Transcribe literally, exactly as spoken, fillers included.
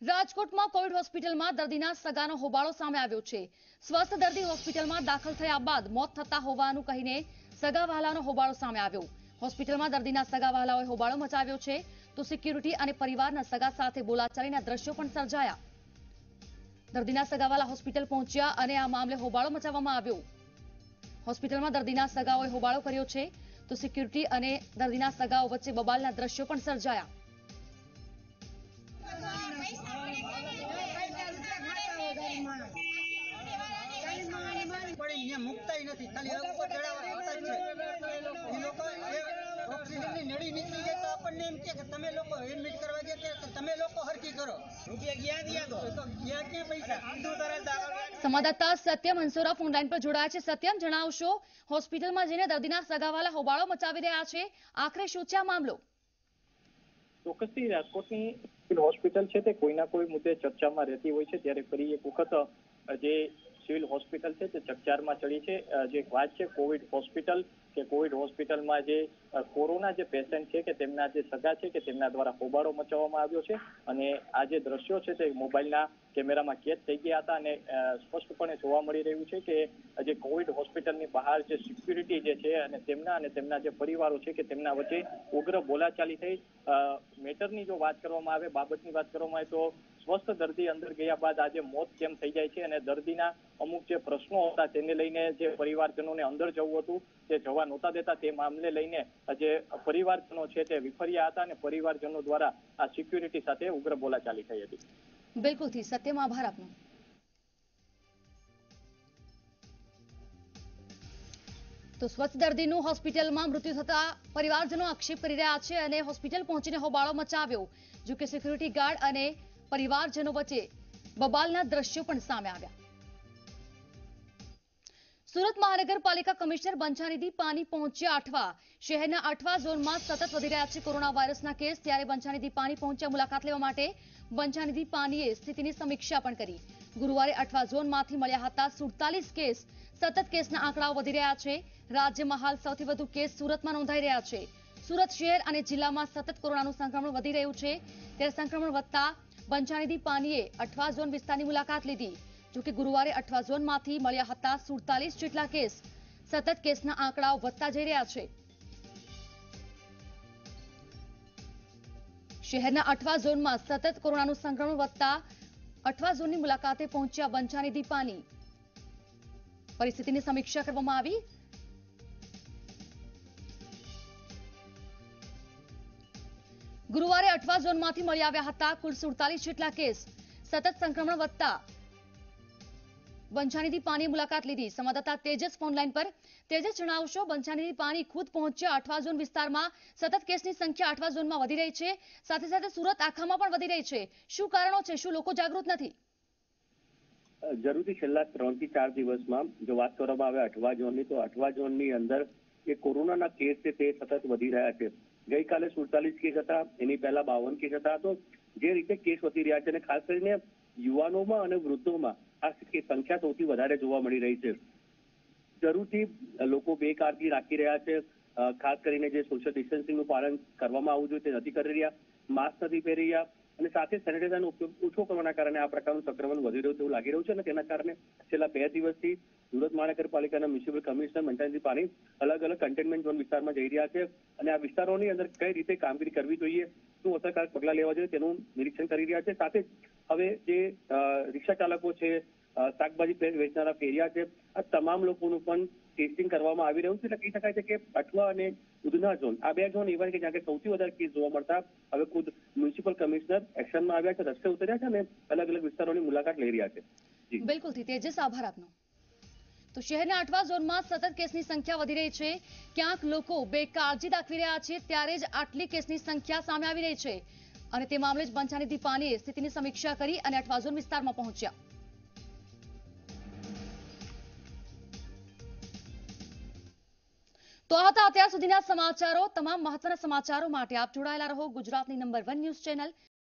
રાજકોટમાં કોવિડ હોસ્પિટલમાં દર્દીના સગાનો હોબાળો સામે આવ્યો છે। સ્વસ્થ દર્દી હોસ્પિટલમાં દાખલ થયા બાદ મોત થતા હોવાનું કહીને સગાવહાલાનો હોબાળો સામે આવ્યો। હોસ્પિટલમાં દર્દીના સગાવહાલાઓએ હોબાળો મચાવ્યો છે તો સિક્યુરિટી અને પરિવારના સગા સાથે બોલાચાલીના દ્રશ્યો પણ સર્જાયા। દર્દીના સગાવાલા હોસ્પિટલ પહોંચ્યા અને આ મામલે હોબાળો મચાવવામાં આવ્યો। હોસ્પિટલમાં દર્દીના સગાઓએ હોબાળો કર્યો છે તો સિક્યુરિટી અને દર્દીના સગાઓ વચ્ચે બબાલના દ્રશ્યો પણ સર્જાયા। संवाददाता सत्यम हंसोरा फोनलाइन पर जोड़ाया है। सत्यम, जणावशो होस्पिटल में जईने दर्दीना सगावाला होबाळो मचावी रह्या छे, आखरे शुं छे आ मामलो? ચોક્કસથી રાજકોટની હોસ્પિટલ છે તે કોઈના કોઈ મુદ્દે ચર્ચામાં રહેતી હોય છે, ત્યારે ફરી એક વખત જે સિવિલ હોસ્પિટલ છે તે ચર્ચામાં ચડી છે। જે વાત છે કોવિડ હોસ્પિટલ કે કોવિડ હોસ્પિટલમાં જે કોરોના જે પેશન્ટ છે કે તેમના જે સગા છે કે તેમના દ્વારા હોબાળો મચાવવામાં આવ્યો છે અને આ જે દ્રશ્યો છે તે મોબાઈલના કેમેરામાં કેદ થઈ ગયા હતા અને સ્પષ્ટપણે જોવા મળી રહ્યું છે કે જે કોવિડ હોસ્પિટલની બહાર જે સિક્યુરિટી જે છે અને તેમના અને તેમના જે પરિવારો છે કે તેમના વચ્ચે ઉગ્ર બોલાચાલી થઈ। મેટરની જો વાત કરવામાં આવે, બાબતની વાત કરવામાં આવે તો સ્વસ્થ દર્દી અંદર ગયા બાદ આજે મોત કેમ થઈ જાય છે અને દર્દીના અમુક જે પ્રશ્નો હતા તેને લઈને જે પરિવારજનોને અંદર જવું હતું તે જવા નહોતા દેતા, તે મામલે લઈને જે પરિવારજનો છે તે વિફર્યા હતા અને પરિવારજનો દ્વારા આ સિક્યુરિટી સાથે ઉગ્ર બોલાચાલી થઈ હતી। બિલકુલથી સત્યમ, આભાર આપનો। તો સ્વસ્થ દર્દીનું હોસ્પિટલમાં મૃત્યુ થતા પરિવારજનો આક્ષેપ કરી રહ્યા છે અને હોસ્પિટલ પહોંચીને હોબાળો મચાવ્યો। જો કે સિક્યુરિટી ગાર્ડ અને પરિવારજનો વચ્ચે બબાલના દ્રશ્યો પણ સામે આવ્યા। સુરત મહાનગરપાલિકા કમિશનર બંછાનિધિ પાની પહોંચ્યા આઠવા। શહેરના આઠવા ઝોનમાં સતત વધી રહ્યા છે કોરોના વાયરસના કેસ, ત્યારે બંછાનિધિ પાની પહોંચ્યા મુલાકાત લેવા માટે। બંછાનિધિ પાનીએ સ્થિતિની સમીક્ષા પણ કરી। ગુરુવારે આઠવા ઝોનમાંથી મળ્યા હતા સુડતાલીસ કેસ। સતત કેસના આંકડાઓ વધી રહ્યા છે। રાજ્યમાં હાલ સૌથી વધુ કેસ સુરતમાં નોંધાઈ રહ્યા છે। સુરત શહેર અને જિલ્લામાં સતત કોરોનાનું સંક્રમણ વધી રહ્યું છે, ત્યારે સંક્રમણ વધતા બંછાનિધિ પાનીએ અઠવા ઝોન વિસ્તારની મુલાકાત લીધી। જોકે ગુરુવારે અઠવા ઝોનમાંથી મળ્યા હતા સુડતાલીસ જેટલા કેસ। સતત કેસના આંકડાઓ વધતા જઈ રહ્યા છે। શહેરના અઠવા ઝોનમાં સતત કોરોનાનું સંક્રમણ વધતા અઠવા ઝોનની મુલાકાતે પહોંચ્યા બંછાનિધિ પાની। પરિસ્થિતિની સમીક્ષા કરવામાં આવી। ગુરુવારે અઠવા ઝોનમાંથી મળી આવ્યા હતા કુલ સુડતાલીસ જેટલા કેસ। સતત સંક્રમણ વધતા બંછાનિધિ પાનીએ મુલાકાત લીધી। સંવાદદાતા તેજસ ફોનલાઈન પર। તેજસ, જણાવશો બંછાનિધિ પાની ખુદ પહોંચ્યા અઠવા ઝોન વિસ્તારમાં। સતત કેસની સંખ્યા અઠવા ઝોનમાં વધી રહી છે, સાથે સાથે સુરત આખામાં પણ વધી રહી છે। શું કારણો છે? શું લોકો જાગૃત નથી? જરૂરથી છેલ્લા ત્રણ થી ચાર દિવસમાં જો વાત કરવામાં આવે અઠવા ઝોનની, તો અઠવા ઝોનની અંદર જે કોરોનાના કેસ છે તે સતત વધી રહ્યા છે। ગઈકાલે સુડતાલીસ કેસ હતા, એની પહેલા બાવન કેસ હતા। તો જે રીતે કેસ વધી રહ્યા છે અને ખાસ કરીને યુવાનોમાં અને વૃદ્ધોમાં આ સંખ્યા સૌથી વધારે જોવા મળી રહી છે। જરૂરથી લોકો બેકાળજી રાખી રહ્યા છે। ખાસ કરીને જે સોશિયલ ડિસ્ટન્સિંગનું પાલન કરવામાં આવવું જોઈએ તે નથી કરી રહ્યા, માસ્ક નથી પહેરી રહ્યા અને સાથે સેનિટાઈઝરનો ઉપયોગ ઓછો કરવાના કારણે આ પ્રકારનું સંક્રમણ વધી રહ્યું તેવું લાગી રહ્યું છે અને તેના કારણે છેલ્લા બે દિવસથી સુરત મહાનગરપાલિકાના મ્યુનિસિપલ કમિશનર બંછાનિધિ પાની અલગ અલગ કન્ટેનમેન્ટ ઝોન વિસ્તારમાં જઈ રહ્યા છે અને આ વિસ્તારોની અંદર કઈ રીતે કામગીરી કરવી જોઈએ, શું અસરકારક પગલાં લેવા જોઈએ તેનું નિરીક્ષણ કરી રહ્યા છે। સાથે જ હવે જે રિક્ષા ચાલકો છે, શાકભાજી વેચનારા ફેરિયા છે, આ તમામ લોકોનું પણ ટેસ્ટિંગ કરવામાં આવી રહ્યું છે। એટલે કહી શકાય છે કે અઠવા અને ઉધના ઝોન, આ બે ઝોન એવા કે જ્યાં સૌથી વધારે કેસ જોવા મળતા હવે ખુદ મ્યુનિસિપલ કમિશનર એક્શનમાં આવ્યા છે, રસ્તે ઉતર્યા છે અને અલગ અલગ વિસ્તારોની મુલાકાત લઈ રહ્યા છે। બિલકુલ તેજસ, આભાર આપનો। તો શહેરના અઠવા ઝોનમાં સતત કેસની સંખ્યા વધી રહી છે। ક્યાંક લોકો બેકાળજી દાખવી રહ્યા છે, ત્યારે જ આટલી કેસની સંખ્યા સામે આવી રહી છે અને તે મામલે જ બંછાનિધિ પાનીએ સ્થિતિની સમીક્ષા કરી અને અઠવા ઝોન વિસ્તારમાં પહોંચ્યા। તો આ હતા અત્યાર સુધીના સમાચારો। તમામ મહત્વના સમાચારો માટે આપ જોડાયેલા રહો ગુજરાતની નંબર વન ન્યૂઝ ચેનલ